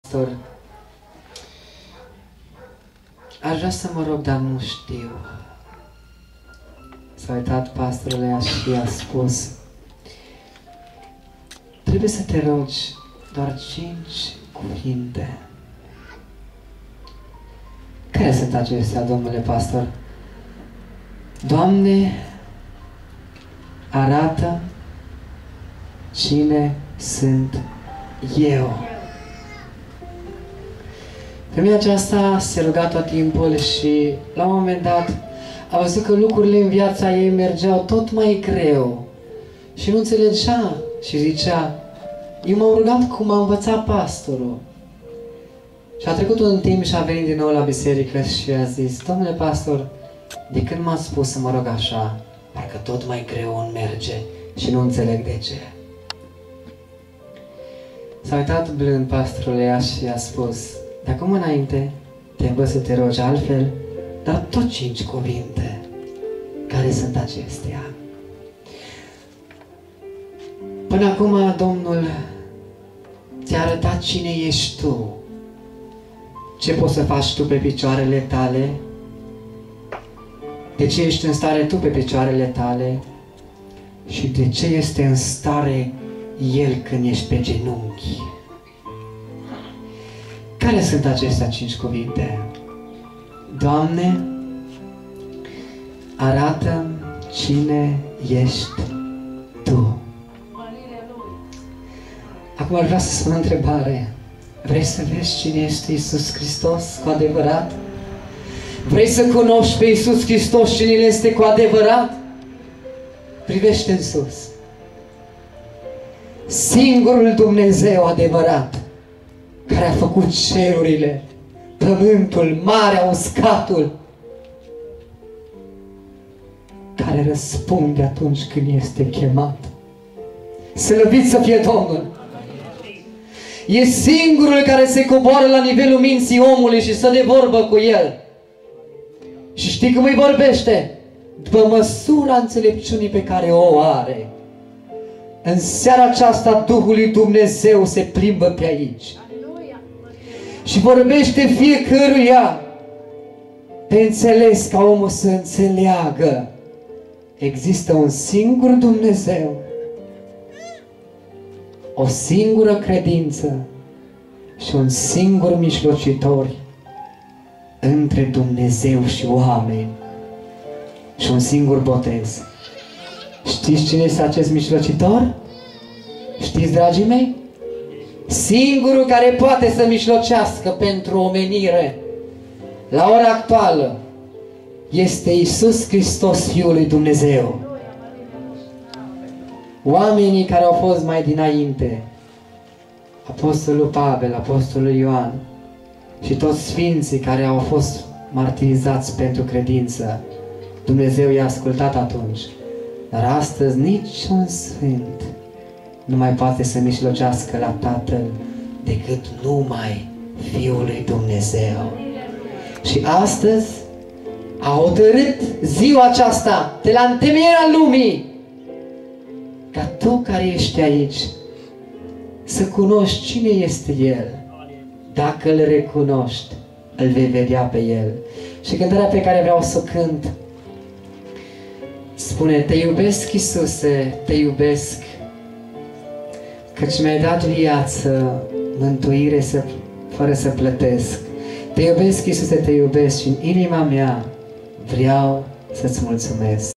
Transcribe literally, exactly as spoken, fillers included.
Pastor, aș vrea să mă rog, dar nu știu. S-a uitat pastorul ăla și a spus: trebuie să te rogi doar cinci cuvinte. Care sunt acestea, domnule pastor? Doamne, arată cine sunt eu. Femeia aceasta se ruga tot timpul și la un moment dat a văzut că lucrurile în viața ei mergeau tot mai greu și nu înțelegea și zicea: eu m-am rugat cum m-a învățat pastorul. Și a trecut un timp și a venit din nou la biserică și a zis: domnule pastor, de când m-a spus să mă rog așa, parcă tot mai greu îmi merge și nu înțeleg de ce. S-a uitat blând pastorul ea și a spus: de acum înainte te învăț să te rogi altfel, dar tot cinci cuvinte. Care sunt acestea? Până acum Domnul ți-a arătat cine ești tu, ce poți să faci tu pe picioarele tale, de ce ești în stare tu pe picioarele tale și de ce este în stare El când ești pe genunchi. Care sunt acestea cinci cuvinte? Doamne, arată cine ești Tu. Acum aș vrea să spun o întrebare. Vrei să vezi cine este Iisus Hristos cu adevărat? Vrei să cunoști pe Iisus Hristos cine El este cu adevărat? Privește în sus. Singurul Dumnezeu adevărat, care a făcut cerurile, pământul, marea, uscatul, care răspunde atunci când este chemat. Slăvit să fie Domnul! E singurul care se coboară la nivelul minții omului și stă de vorbă cu el. Și știi cum îi vorbește? După măsura înțelepciunii pe care o are. În seara aceasta Duhul lui Dumnezeu se plimbă pe aici. Și vorbește fiecăruia pe înțeles, ca omul să înțeleagă. Există un singur Dumnezeu, o singură credință și un singur mijlocitor între Dumnezeu și oameni și un singur botez. Știți cine este acest mijlocitor? Știți, dragii mei? Singurul care poate să mijlocească pentru omenire la ora actuală este Iisus Hristos, Fiul lui Dumnezeu. Oamenii care au fost mai dinainte, Apostolul Pavel, Apostolul Ioan și toți sfinții care au fost martirizați pentru credință, Dumnezeu i-a ascultat atunci. Dar astăzi niciun sfânt nu mai poate să mijlocească la Tatăl decât numai Fiul lui Dumnezeu. Și astăzi a hotărât ziua aceasta, de la întemeierea lumii, ca tu care ești aici să cunoști cine este El. Dacă îl recunoști, îl vei vedea pe El. Și cântarea pe care vreau să o cânt spune: te iubesc, Iisuse, te iubesc, căci mi-ai dat viață, mântuire să, fără să plătesc. Te iubesc, Iisuse, te iubesc și în inima mea vreau să-ți mulțumesc.